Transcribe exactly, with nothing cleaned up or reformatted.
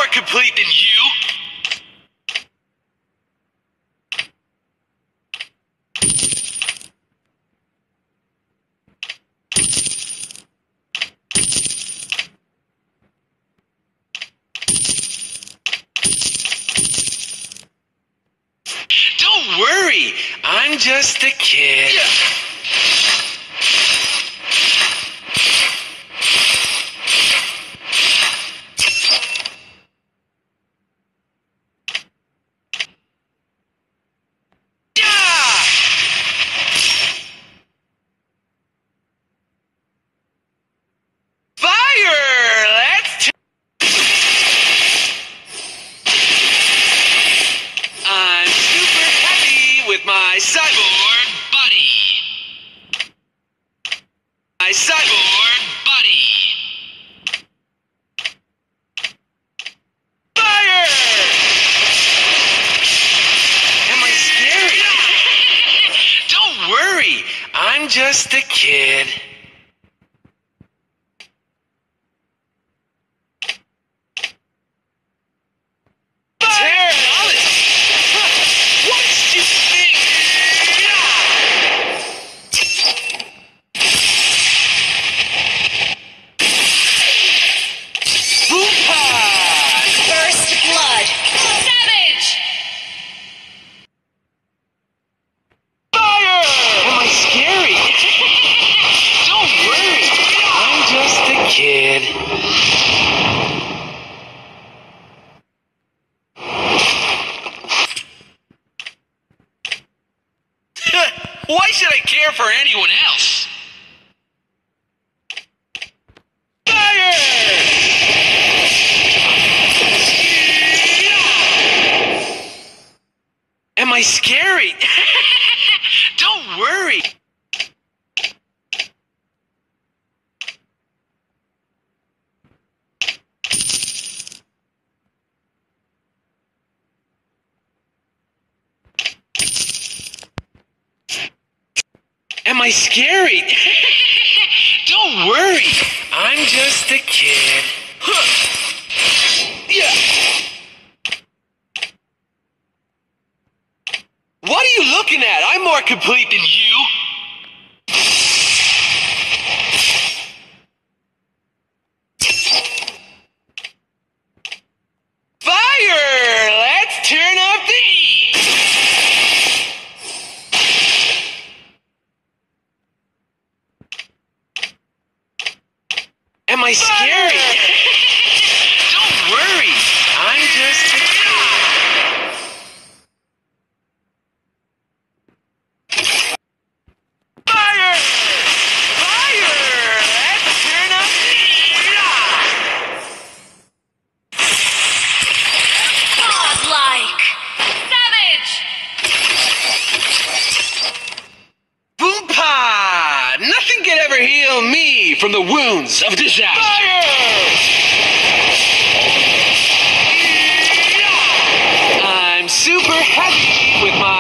complete than you. Don't worry, I'm just a kid. Yeah. My cyborg buddy. My cyborg buddy. Fire! Am I scary? Don't worry, I'm just a kid. Kid. Why should I care for anyone else? Fire! Am I scary? Don't worry. Am I scary? Don't worry, I'm just a kid. Yeah. What are you looking at? I'm more complete than you. Fire! Let's turn up the heat. Am I scary? Don't worry, I'm just a kid. Fire! Fire! Let's turn up the heat. Godlike! Savage! Boompa! Nothing can ever heal me from the wounds of disaster. Fire! I'm super happy with my